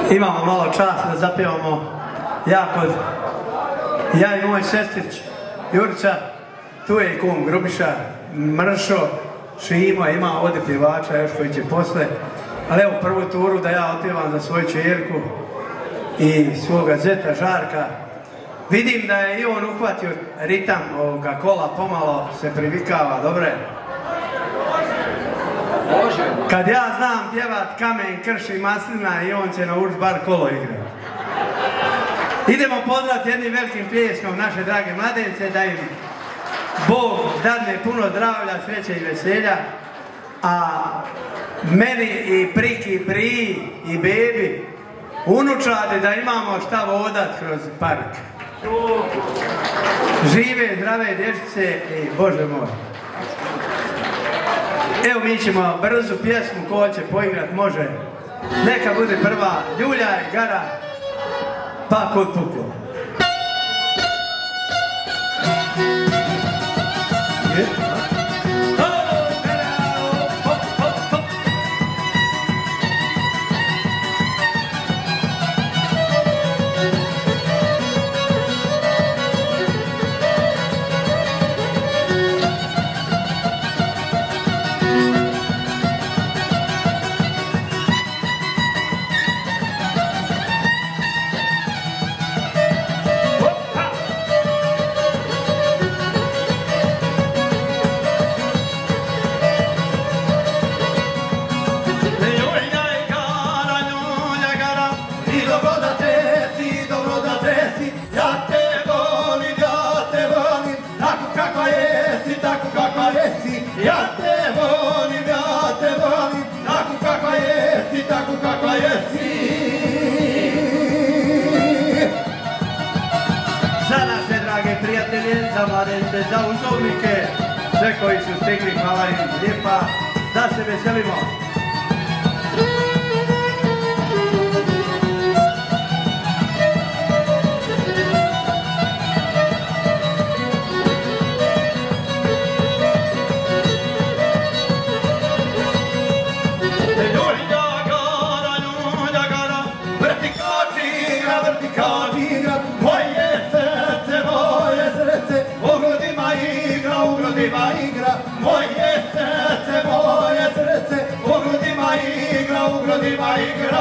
Imamo malo čast da zapjevamo ja i moj sestrić Jurica, tu je i kum Grubiša, Mršo, Šimo, ima ovdje pjevača još koji će posle, ali evo prvu turu da ja otpjevam za svoju čerku i svoga zeta Žarka. Vidim da je i on uhvatio ritam ovoga kola, pomalo se privikava, dobre? Kad ja znam pjevat Kamen, krš i maslina i on će naučiti bar kolo igrati. Idemo pozvati jednim velikim pljeskom naše drage mladence da im Bog dadne puno zdravlja, sreće i veselja, a meni i Priki, i Priji i Bebi unučade da imamo šta vodat kroz park. Žive, zdrave dječice i Bože moj. Evo mi ćemo brzu pjesmu, ko će poigrat može. Neka bude prva Ljuljaj, Gara, pa kod puklo. Ja te volim, tako kakva jesi, tako kakva jesi. Za naše drage prijatelje, za mladence, za uzovnike, sve koji su stigli, hvala im lijepa, da se veselimo. Moje srce, u grudima igra.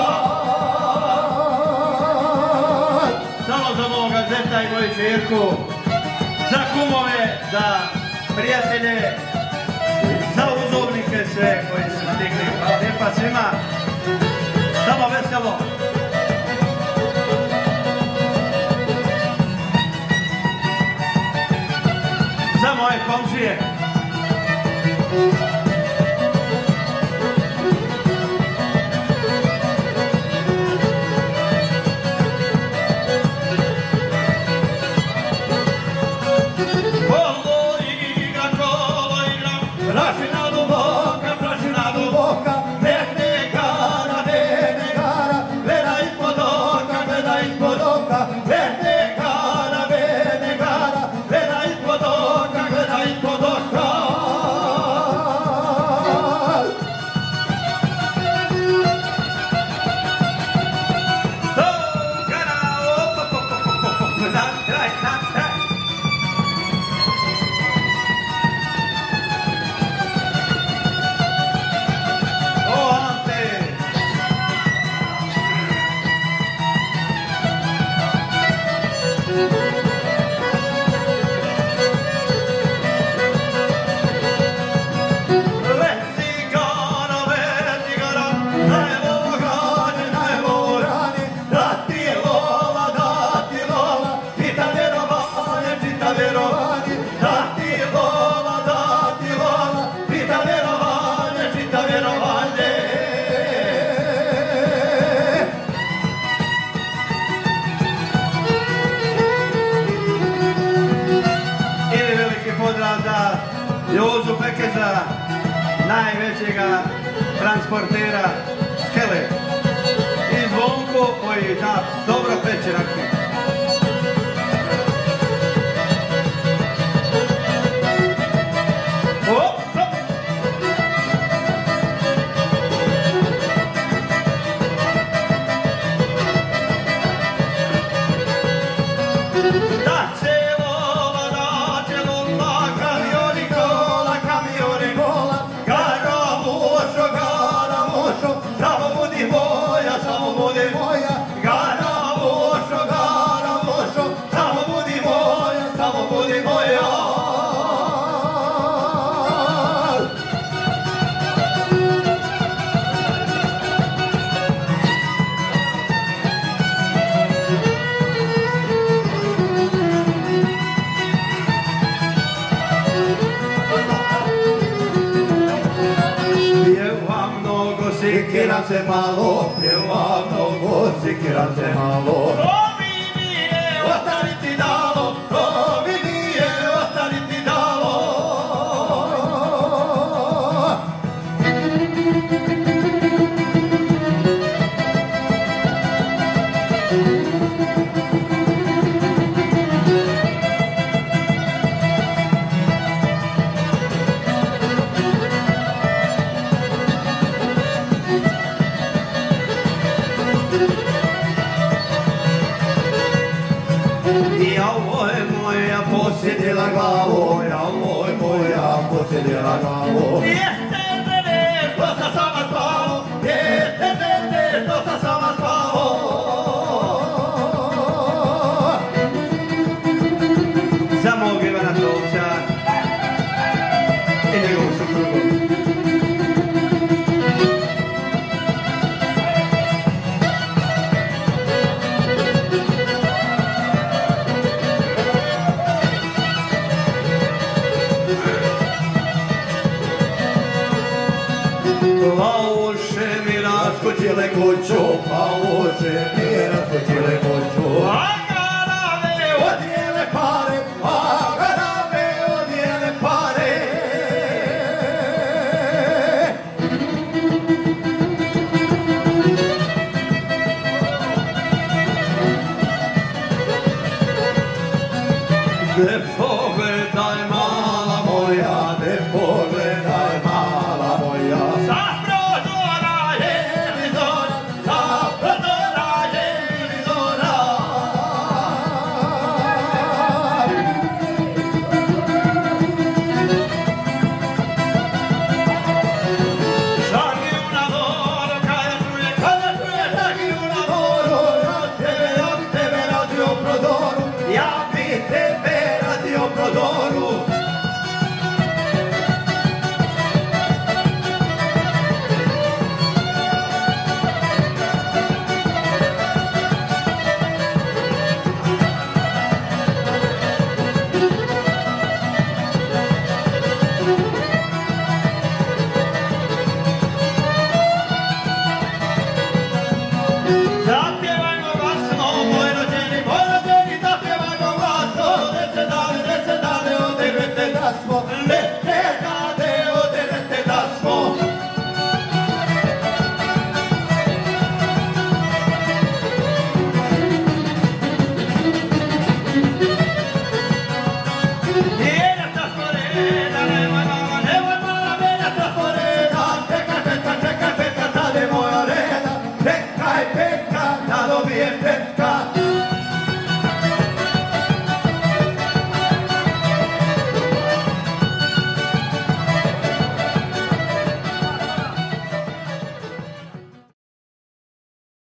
Samo za moga zeta i moju čerku, za kumove, za prijatelje, za uzovnike sve koji su stigli. Hvala lijepa svima, samo veselo. Za moje komšije. Najvećega transportera Skele i Zvonko koji da dobro peče rakiju. Sikiram se malo, pjevam mnogo, sikiram se malo. To mi nije ostaviti dalo, to mi nije ostaviti dalo. Posjedila glavo, javoj moja, posjedila glavo. Jeste mene, to sam sama spavo, jeste mene, to sam sama spavo. Za mog Ivana Tovča i njegovu suprugu. Pauše mi raskočile kuću, pauše mi raskočile kuću.